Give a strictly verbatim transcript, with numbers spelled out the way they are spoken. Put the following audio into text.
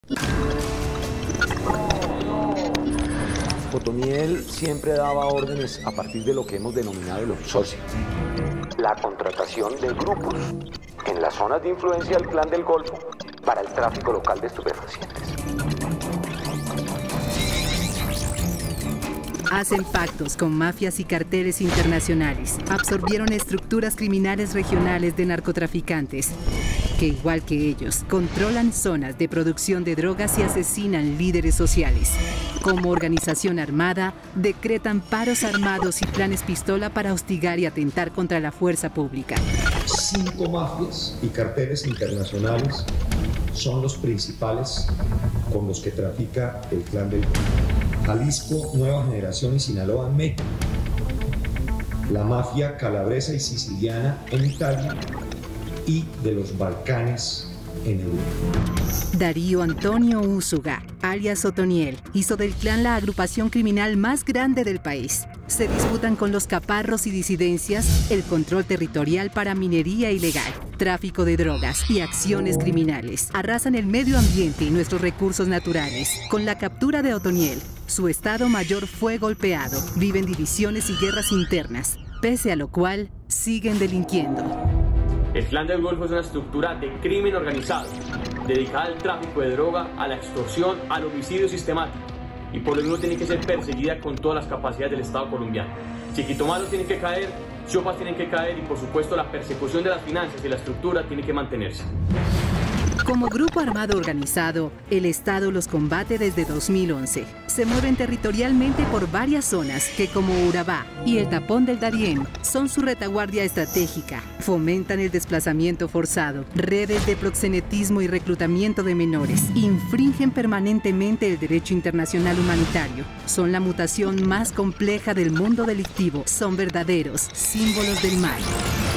Otoniel siempre daba órdenes a partir de lo que hemos denominado el outsourcing. La contratación de grupos en las zonas de influencia del Clan del Golfo para el tráfico local de estupefacientes. Hacen pactos con mafias y carteles internacionales. Absorbieron estructuras criminales regionales de narcotraficantes, que igual que ellos, controlan zonas de producción de drogas y asesinan líderes sociales. Como organización armada, decretan paros armados y planes pistola para hostigar y atentar contra la fuerza pública. Cinco mafias y carteles internacionales son los principales con los que trafica el Clan del Golfo. Jalisco, Nueva Generación y Sinaloa en México. La mafia calabresa y siciliana en Italia y de los Balcanes en Europa. Darío Antonio Úsuga, alias Otoniel, hizo del clan la agrupación criminal más grande del país. Se disputan con los caparros y disidencias el control territorial para minería ilegal, tráfico de drogas y acciones criminales. Arrasan el medio ambiente y nuestros recursos naturales. Con la captura de Otoniel, su estado mayor fue golpeado. Viven divisiones y guerras internas, pese a lo cual siguen delinquiendo. El Clan del Golfo es una estructura de crimen organizado, dedicada al tráfico de droga, a la extorsión, al homicidio sistemático. Y por lo mismo tiene que ser perseguida con todas las capacidades del Estado colombiano. Chiquito tiene que caer, Chopas tienen que caer y por supuesto la persecución de las finanzas y la estructura tiene que mantenerse. Como grupo armado organizado, el Estado los combate desde dos mil once. Se mueven territorialmente por varias zonas que, como Urabá y el Tapón del Darién, son su retaguardia estratégica. Fomentan el desplazamiento forzado, redes de proxenetismo y reclutamiento de menores. Infringen permanentemente el derecho internacional humanitario. Son la mutación más compleja del mundo delictivo. Son verdaderos símbolos del mal.